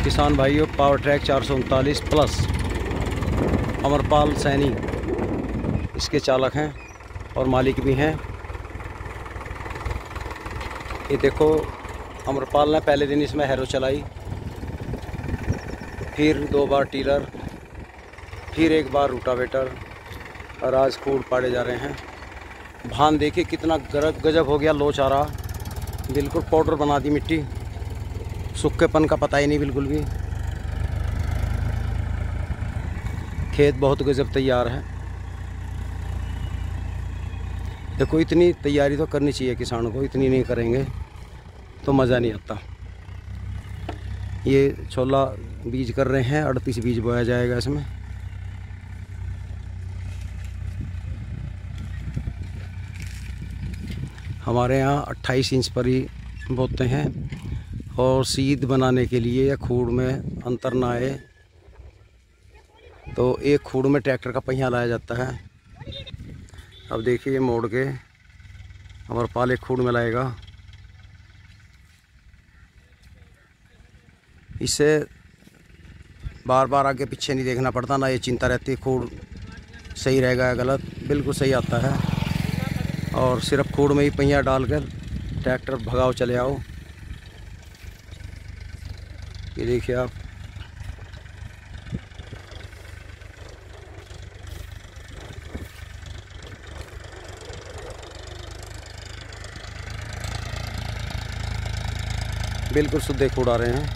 किसान भाइयों, Powertrac 439 प्लस अमरपाल सैनी इसके चालक हैं और मालिक भी हैं। ये देखो, अमरपाल ने पहले दिन इसमें हैरो चलाई, फिर 2 बार टीलर, फिर 1 बार रूटावेटर, और आज खूड़ पाड़े जा रहे हैं। भान देखिए कितना गजब हो गया, लोच आ रहा, बिल्कुल पाउडर बना दी मिट्टी, सूखेपन का पता ही नहीं बिल्कुल भी। खेत बहुत गजब तैयार है। देखो, इतनी तैयारी तो करनी चाहिए किसानों को, इतनी नहीं करेंगे तो मज़ा नहीं आता। ये छोला बीज कर रहे हैं, 38 बीज बोया जाएगा इसमें। हमारे यहाँ 28 इंच पर ही बोते हैं, और सीध बनाने के लिए या खूड़ में अंतर ना आए तो एक खूड़ में ट्रैक्टर का पहिया लाया जाता है। अब देखिए, ये मोड़ के अमरपाल एक खूड़ में लाएगा। इससे बार बार आगे पीछे नहीं देखना पड़ता, ना ये चिंता रहती है खूड़ सही रहेगा या गलत, बिल्कुल सही आता है। और सिर्फ खूड़ में ही पहिया डालकर ट्रैक्टर भगाओ चले आओ। ये देखिए आप, बिल्कुल शुद्ध खूड़ आ रहे हैं।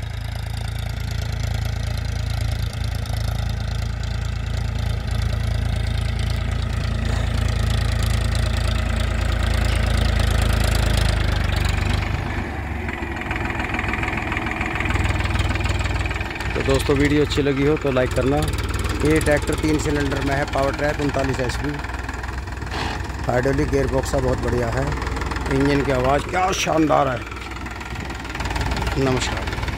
तो दोस्तों, वीडियो अच्छी लगी हो तो लाइक करना। ये ट्रैक्टर 3 सिलेंडर में है, Powertrac 39 HP, hydraulic gear box बहुत बढ़िया है। इंजन की आवाज़ क्या शानदार है। नमस्कार।